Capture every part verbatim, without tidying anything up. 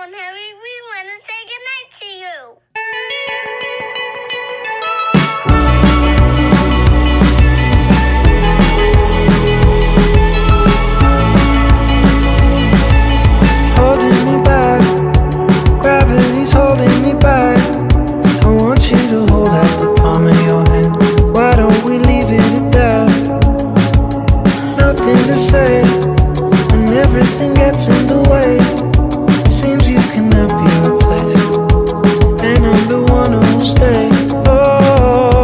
on, Harry. We want to say goodnight to you. Holding me back, gravity's holding me back. I want you to hold out the palm of your hand. Why don't we leave it at that? Nothing to say when everything gets in the way. Seems you cannot be replaced, and I'm the one who'll stay. Oh,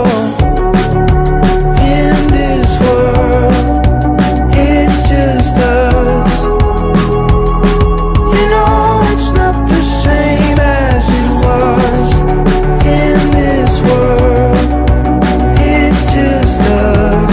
in this world, it's just us. You know it's not the same as it was. In this world, it's just us.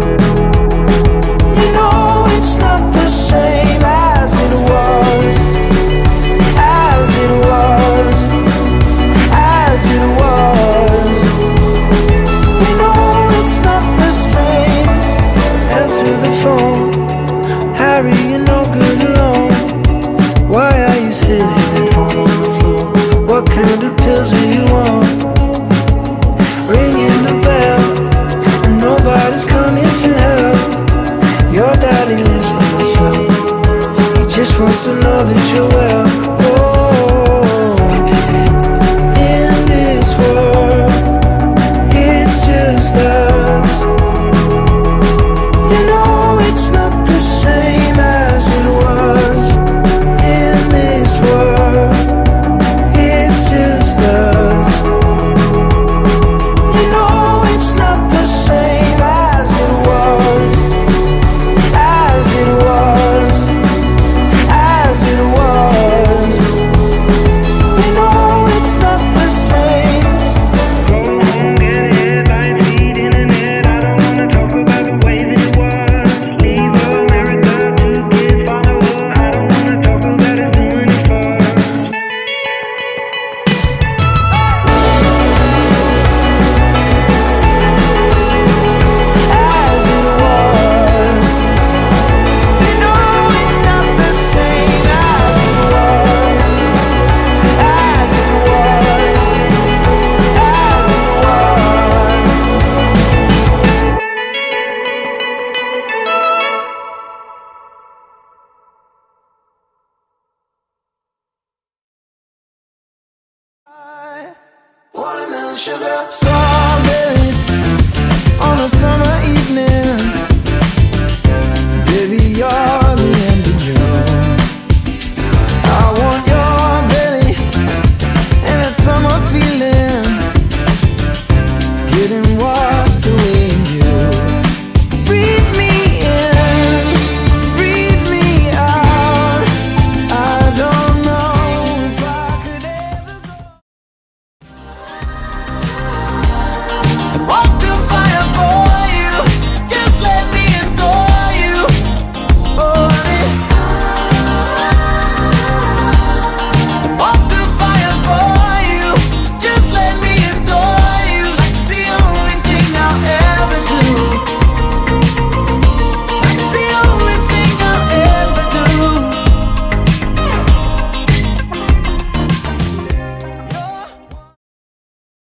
You know it's not the same as it was. As it was. As it was. You know it's not the same. Answer the phone. Harry, you're no good alone. Why are you sitting at home on the floor? What kind of pills are you on? Ringing the bell, and nobody's coming to help. Your daddy lives by himself. He just wants to know that you're well. Oh, in this world, it's just us. You know it's not the same as it was. In this world, it's just us. You know it's not the same as it was. As it was. As it was. You know it's not the same. Go home, get headlines, feed internet. I don't wanna talk about the way that it was. Leave America, two kids follow her. I don't wanna talk about us doing it first. As it was. You know it's not the same as it was. As it was. As it was. Watermelon sugar.